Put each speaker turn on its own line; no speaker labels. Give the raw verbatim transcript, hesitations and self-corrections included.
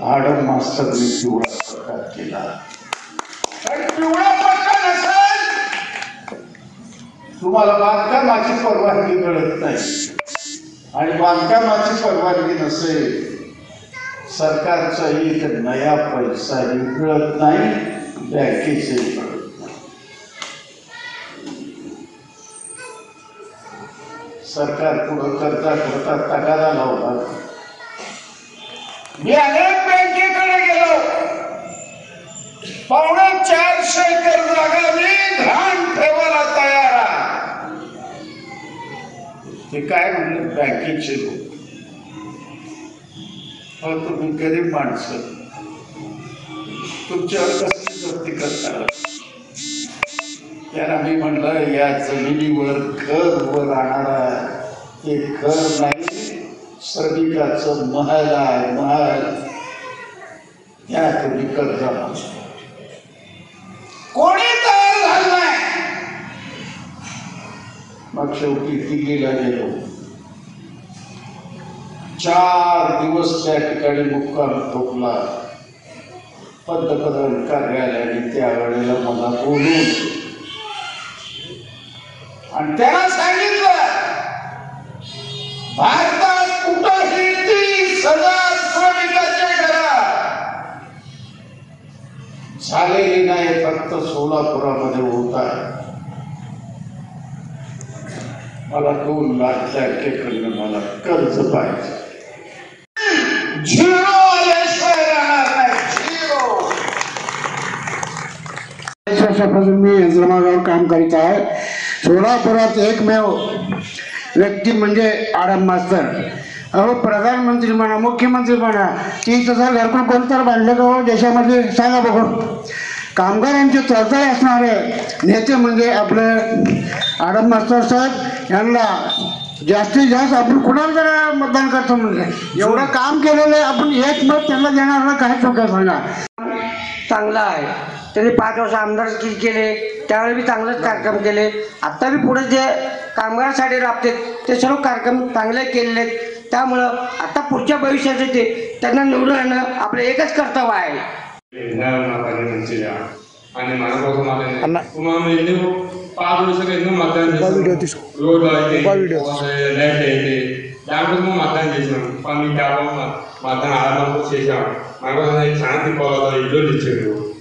आडम मास्तरने पिवळा प्रकार केला. आणि पिवळा प्रकार नसेल तुम्हाला बांधकामाची परवानगी मिळत नाही, आणि बांधकामाची परवानगी नसेल सरकारचा एक नया पैसाही मिळत नाही, बँकेचे मिळत नाही. सरकार पुढं करता करता तगादा लावला. मी अनेक बँकेकडे गेलो, पावणे चारशे एकर जागा मी घाण ठेवायला तयार आहे. ते काय म्हणले बँकेचे लोक, तुम्ही गरीब माणसं तुमच्यावर कसली जप्ती करता. त्यांना मी म्हणलं या जमिनीवर घर उभं राहणारा हे घर नाही, श्रमिकाचं महल आहे, महल. या तुम्ही कर्ज कोणी तयार झालं नाही. मग शेवटी दिल्लीला गेलो. चार दिवस त्या ठिकाणी मुक्काम ठोकला. पंतप्रधान कार्यालयाने त्यावेळेला मला बोलून आणि त्याला सांगितलं भारतात कुठंही तीस हजार श्रमिकाच्या घरात झालेली नाही, फक्त सोलापुरामध्ये होत आहे. मला दोन लाख बँकेकडनं मला कर्ज पाहिजे. झिरो आल्याशिवाय राहणार नाही, झिरो.
वर्षापासून मी यंत्रमागावर काम करीत आहे. सोलापुरात एकमेव व्यक्ती म्हणजे आडम मास्तर. अहो प्रधानमंत्री म्हणा, मुख्यमंत्री म्हणा, तीस हजार घरकुल कोणतर बांधले का हो देशामध्ये सांगा बघू. कामगारांचे तळतळे असणारे नेते म्हणजे आपले आडम मास्तर साहेब. यांना जास्तीत जास्त आपण कुणाला जरा मतदान करतो म्हणजे एवढं काम केलेलं आहे, आपण एक मत त्यांना देणार ना, काही चुका होणार.
चांगला आहे. त्यांनी पाच वर्ष आमदार केले, त्यावेळी बी चांगलेच कार्यक्रम केले. आत्ता बी पुढे जे कामगारांसाठी राबतात ते सर्व कार्यक्रम चांगले केलेले. त्यामुळं आता पुढच्या भविष्याचे ते त्यांना निवडून आणणं आपलं एकच कर्तव्य आहे.
आणि मला पाच वर्ष काही मतदान रोड దాంట్లో మతం చేసినాం పని కాలం మతం ఆరంభం చేసాం మనకు చాలా తిప్పాలి ఇల్లు ఇచ్చారు.